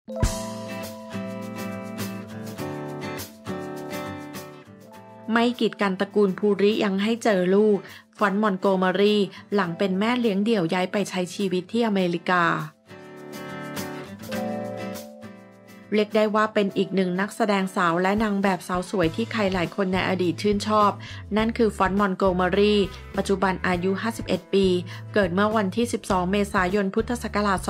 ไม่กีดกันตระกูลภูริยังให้เจอลูกฟอนต์มอนโกเมอรีหลังเป็นแม่เลี้ยงเดี่ยวย้ายไปใช้ชีวิตที่อเมริกาเรียกได้ว่าเป็นอีกหนึ่งนักแสดงสาวและนางแบบสาวสวยที่ใครหลายคนในอดีตชื่นชอบนั่นคือฟอนต์มอนโกเมอรีปัจจุบันอายุ51ปีเกิดเมื่อวันที่12เมษายนพุทธศักราช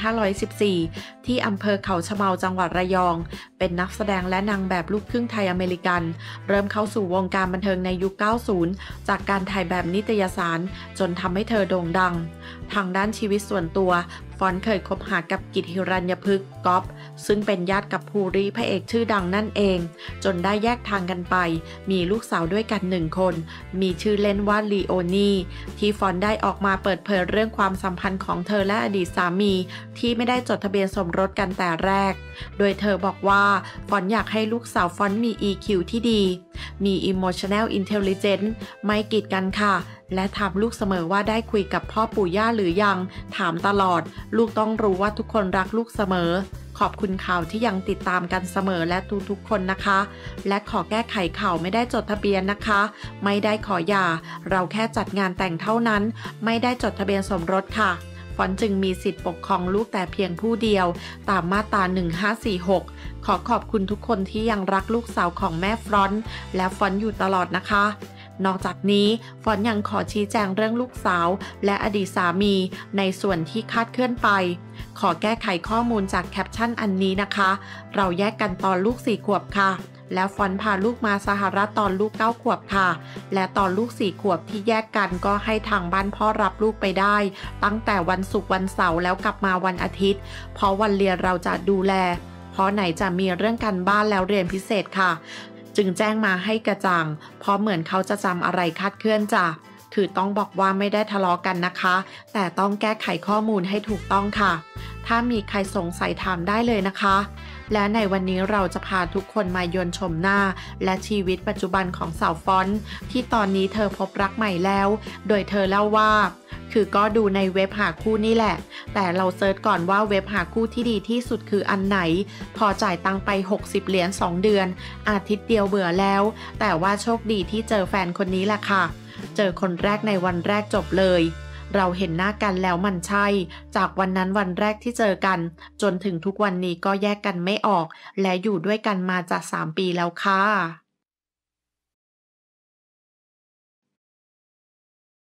2514ที่อำเภอเขาชะเมาจังหวัดระยองเป็นนักแสดงและนางแบบลูกครึ่งไทยอเมริกันเริ่มเข้าสู่วงการบันเทิงในยุค90จากการถ่ายแบบนิตยสารจนทำให้เธอโด่งดังทางด้านชีวิตส่วนตัวฟอนต์เคยคบหากับกิตติ หิรัญญพฤกษ์ก๊อฟซึ่งเป็นญาติกับภูริพระเอกชื่อดังนั่นเองจนได้แยกทางกันไปมีลูกสาวด้วยกัน1คนมีชื่อเล่นว่าลีโอนีที่ฟอนต์ได้ออกมาเปิดเผยเรื่องความสัมพันธ์ของเธอและอดีตสามีที่ไม่ได้จดทะเบียนสมรสกันแต่แรกโดยเธอบอกว่าฟอนต์อยากให้ลูกสาวฟอนต์มี EQ ที่ดีมี Emotional Intelligence ไม่กีดกันค่ะและถามลูกเสมอว่าได้คุยกับพ่อปู่ย่าหรือยังถามตลอดลูกต้องรู้ว่าทุกคนรักลูกเสมอขอบคุณข่าวที่ยังติดตามกันเสมอและทุกๆคนนะคะและขอแก้ไขข่าวไม่ได้จดทะเบียนนะคะไม่ได้ขอหย่าเราแค่จัดงานแต่งเท่านั้นไม่ได้จดทะเบียนสมรสค่ะฟอนต์จึงมีสิทธิ์ปกครองลูกแต่เพียงผู้เดียวตามมาตรา1546ขอบคุณทุกคนที่ยังรักลูกสาวของแม่ฟอนต์และฟอนต์อยู่ตลอดนะคะนอกจากนี้ฟอนต์ยังขอชี้แจงเรื่องลูกสาวและอดีตสามีในส่วนที่คลาดเคลื่อนไปขอแก้ไขข้อมูลจากแคปชั่นอันนี้นะคะเราแยกกันตอนลูก4 ขวบค่ะแล้วฟอนต์พาลูกมาสหรัฐตอนลูก9 ขวบค่ะและตอนลูก4 ขวบที่แยกกันก็ให้ทางบ้านพ่อรับลูกไปได้ตั้งแต่วันศุกร์วันเสาร์แล้วกลับมาวันอาทิตย์เพราะวันเรียนเราจะดูแลเพราะไหนจะมีเรื่องการบ้านแล้วเรียนพิเศษค่ะจึงแจ้งมาให้กระจ่างเพราะเหมือนเขาจะจำอะไรคลาดเคลื่อนจ้ะคือต้องบอกว่าไม่ได้ทะเลาะกันนะคะแต่ต้องแก้ไขข้อมูลให้ถูกต้องค่ะถ้ามีใครสงสัยถามได้เลยนะคะและในวันนี้เราจะพาทุกคนมายนต์ชมหน้าและชีวิตปัจจุบันของสาวฟอนต์ที่ตอนนี้เธอพบรักใหม่แล้วโดยเธอเล่าว่าคือก็ดูในเว็บหาคู่นี่แหละแต่เราเซิร์ชก่อนว่าเว็บหาคู่ที่ดีที่สุดคืออันไหนพอจ่ายตังไป60 เหรียญ2 เดือนอาทิตย์เดียวเบื่อแล้วแต่ว่าโชคดีที่เจอแฟนคนนี้แหละค่ะเจอคนแรกในวันแรกจบเลยเราเห็นหน้ากันแล้วมันใช่จากวันนั้นวันแรกที่เจอกันจนถึงทุกวันนี้ก็แยกกันไม่ออกและอยู่ด้วยกันมาจะ3 ปีแล้วค่ะ